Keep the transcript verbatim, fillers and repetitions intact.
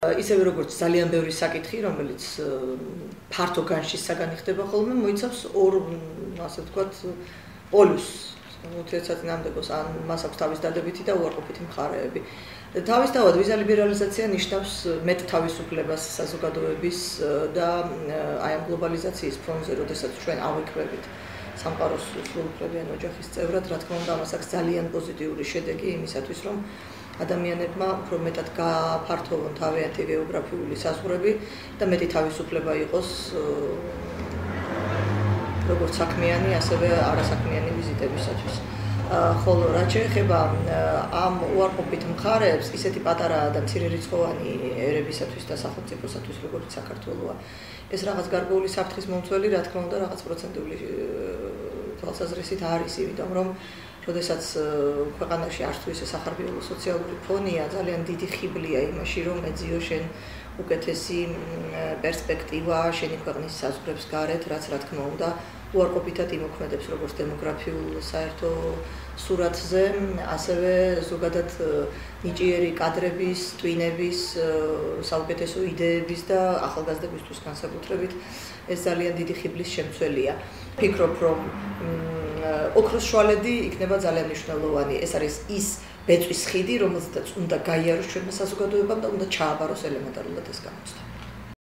ისევე როგორც ძალიან ბევრი საკითხი, რომელიც ფართო განშისაგანი ხდება ხოლმე, მოიცავს ორ, ასე ვთქვათ, პოლუსს. ურთიერთსაწინააღმდეგოს ან მას აქვს თავის დადებითი და უარყოფითი მხარეები. თავისთავად ვიზა ლიბერალიზაცია ნიშნავს მეტ თავისუფლებას საზოგადოების და აი ამ გლობალიზაციის ფონზე, როდესაც ჩვენ ავიქმებით სამყაროს სრულუფლებიან ოჯახის წევრად, რა თქმა უნდა, ამას აქვს ძალიან პოზიტიური შედეგი იმისათვის, რომ ადამიანებმა უფრო მეტად გააფართოვონ თავიანთი გეოგრაფიული საზღვრები და მეტი თავისუფლება იყოს როგორც საქმიანი, ასევე არასაქმიანი ვიზიტებისათვის. ხოლო რაც შეეხება ამ უარყოფით მხარეებს, ისეთი პატარა და მცირერიცხოვანი ერებისათვის და სახელმწიფოსათვის, როგორც საქართველოა, ეს რაღაც გარკვეული საფრთხის მომცველი, რა თქმა უნდა, რაღაც პროცენტული თვალსაზრისით არის, იმიტომ რომ როდესაც ქვეყანაში არც თუ ისე სახარბიელო სოციალური ფონია, ძალიან დიდი ხიბლია იმაში, რომ ეძიო შენ უკეთესი პერსპექტივა შენი ქვეყნის საზღვრებს გარეთ, რაც რა თქმა უნდა უარყოფითად იმოქმედებს როგორც დემოგრაფიულ საერთო სურათზე, ასევე ზოგადად ნიჭიერი კადრების, ტვინების, საუკეთესო იდეების და ახალგაზრდებისთვის განსაკუთრებით ეს ძალიან დიდი ხიბლის შემცველია. ფიქრობ, რომ ოქროს შუალედი იქნება ძალიან მნიშვნელოვანი. ეს არის ის ბეწვის ხიდი, რომელზეც უნდა გაიაროს ჩვენმა საზოგადოებამ და უნდა ჩააბაროს ელემენტარულად ეს გამოცდა.